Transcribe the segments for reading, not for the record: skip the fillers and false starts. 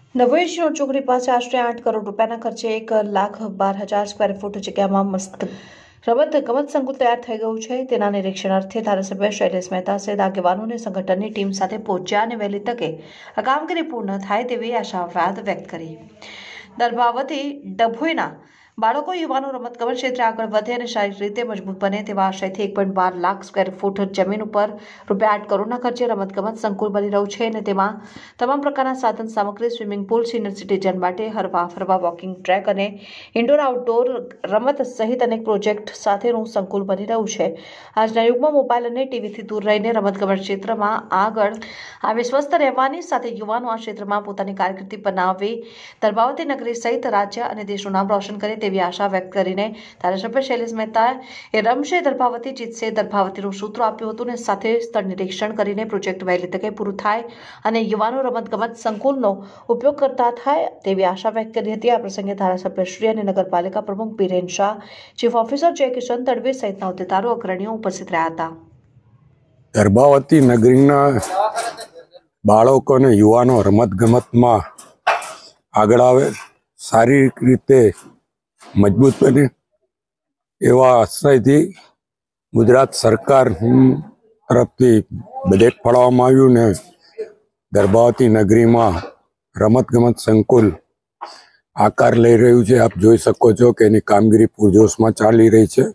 નવોઈ ચોકડી પાસે આશરે 8 કરોડ રૂપિયાના ખર્ચે 1,12,000 સ્ક્વેર ફૂટ જગ્યામાં મસ્ત રમત ગમત સંકુલ તૈયાર થઈ ગયું છે। તેના નિરીક્ષણ અર્થે ધારાસભ્ય શૈલેષ મહેતા સહિત આગેવાનોને સંગઠનની ટીમ સાથે પહોંચ્યા અને વહેલી તકે આ કામગીરી પૂર્ણ થાય તેવી આશાવાદ વ્યક્ત કરી। દર્ભાવતી ડભોઈના બાળકો યુવાનો રમતગમત ક્ષેત્રે આગળ વધે અને શારીરિક રીતે મજબૂત બને તેવા આશયથી 1.12 લાખ સ્ક્વેર ફૂટ જમીન ઉપર રૂપિયા 8 કરોડના ખર્ચે રમતગમત સંકુલ બની રહ્યું છે અને તેમાં તમામ પ્રકારના સાધન સામગ્રી, સ્વિમિંગ પુલ, સિનિયર સિટીઝન માટે હરવા ફરવા વોકિંગ ટ્રેક અને ઇન્ડોર આઉટડોર રમત સહિત અનેક પ્રોજેક્ટ સાથેનું સંકુલ બની રહ્યું છે। આજના યુગમાં મોબાઈલ અને ટીવીથી દૂર રહીને રમતગમત ક્ષેત્રમાં આગળ આવી સ્વસ્થ રહેવાની સાથે યુવાનો આ ક્ષેત્રમાં પોતાની કારકિર્દી બનાવી દર્ભાવતી નગરી સહિત રાજ્ય અને દેશનું નામ રોશન કરે તેવી આશા વ્યક્ત કરીને ધારાસભ્ય શૈલેષ મહેતાએ રમશે દર્ભાવતી જીતશે દર્ભાવતીનું સૂત્ર આપ્યું હતું અને સાથે સ્થળ નિરીક્ષણ કરીને પ્રોજેક્ટ વહેલી તકે પૂરું થાય અને યુવાનો રમતગમત સંકુલનો ઉપયોગ કરતા થાય તેવી આશા વ્યક્ત કરી હતી। આ પ્રસંગે ધારાસભ્યશ્રી અને નગરપાલિકા પ્રમુખ બીરેન શાહ, ચીફ ઓફિસર જય કિશન તડવી સહિતના હોદ્દેદારો અગ્રણીઓ ઉપસ્થિત રહ્યા હતા। દર્ભાવતી નગરીના બાળકો અને યુવાનો રમતગમતમાં આગળ આવે, શારીરિક રીતે મજબૂત બને એવા આશ્રયથી ગુજરાત સરકાર તરફથી બજેટ ફાળવવામાં આવ્યું ને દર્ભાવતી નગરીમાં રમતગમત સંકુલ આકાર લઈ રહ્યું છે। આપ જોઈ શકો છો કે એની કામગીરી પૂરજોશમાં ચાલી રહી છે।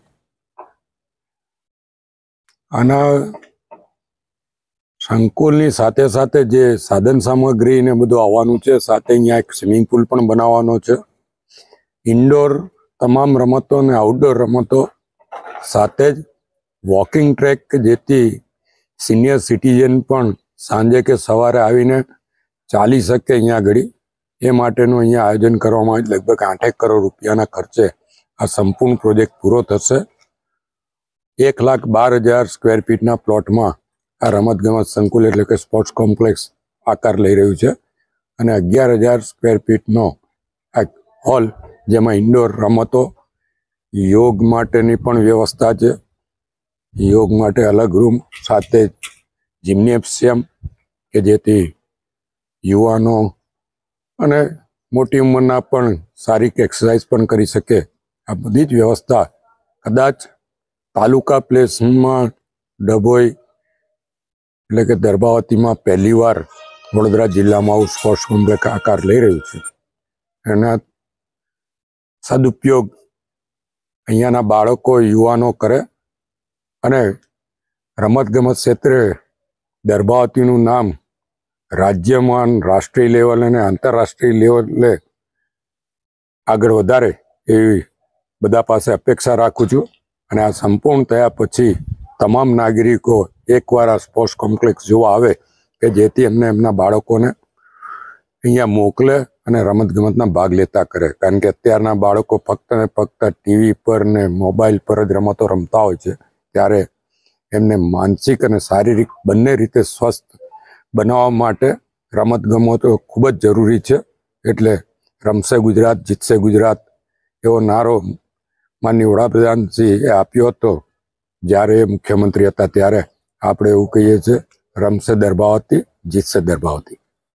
આના સંકુલની સાથે સાથે જે સાધન સામગ્રી ને બધું આવવાનું છે, સાથે અહીંયા એક સ્વિમિંગ પુલ પણ બનાવવાનો છે। ઇન્ડોર તમામ રમતો અને આઉટડોર રમતો સાથે જ વોકિંગ ટ્રેક કે જેથી સિનિયર સિટીઝન પણ સાંજે કે સવારે આવીને ચાલી શકે અહીંયા આગળ, એ માટેનું અહીંયા આયોજન કરવામાં આવે। લગભગ 8 કરોડ રૂપિયાના ખર્ચે આ સંપૂર્ણ પ્રોજેક્ટ પૂરો થશે। 1,12,000 સ્ક્વેર ફીટના પ્લોટમાં આ રમતગમત સંકુલ એટલે કે સ્પોર્ટ્સ કોમ્પ્લેક્સ આકાર લઈ રહ્યું છે અને 11,000 સ્ક્વેર ફીટનો આ હોલ જેમાં ઇન્ડોર રમતો, યોગ માટેની પણ વ્યવસ્થા છે, યોગ માટે અલગ રૂમ, સાથે જિમ્નેશિયમ કે જેથી યુવાનો અને મોટી ઉંમરના પણ શારીરિક એક્સરસાઇઝ પણ કરી શકે। આ બધી જ વ્યવસ્થા કદાચ તાલુકા પ્લેસમાં ડભોઈ એટલે કે દર્ભાવતીમાં પહેલીવાર વડોદરા જિલ્લામાં આવું સ્પોર્ટ્સ કોમ્પ્લેક્સ આકાર લઈ રહ્યું છે। એના સદુપયોગ અહીંયાના બાળકો, યુવાનો કરે અને રમતગમત ક્ષેત્રે દર્ભાવતીનું નામ રાજ્યમાં, રાષ્ટ્રીય લેવલ અને આંતરરાષ્ટ્રીય લેવલે આગળ વધારે એવી બધા પાસે અપેક્ષા રાખું છું અને આ સંપૂર્ણ થયા પછી તમામ નાગરિકો એકવાર આ સ્પોર્ટ્સ કોમ્પ્લેક્સ જોવા આવે કે જેથી એમને એમના બાળકોને અહીંયા મોકલે અને રમતગમતના ભાગ લેતા કરે। કારણ કે અત્યારના બાળકો ફક્ત ને ફક્ત ટીવી પર ને મોબાઈલ પર જ રમતો રમતા હોય છે, ત્યારે એમને માનસિક અને શારીરિક બંને રીતે સ્વસ્થ બનાવવા માટે રમતગમતો ખૂબ જ જરૂરી છે। એટલે રમશે ગુજરાત, જીતશે ગુજરાત એવો નારો માનનીય વડાપ્રધાનશ્રીએ આપ્યો હતો જ્યારે એ મુખ્યમંત્રી હતા, ત્યારે આપણે એવું કહીએ છીએ રમશે દર્ભાવતી, જીતશે દર્ભાવતી।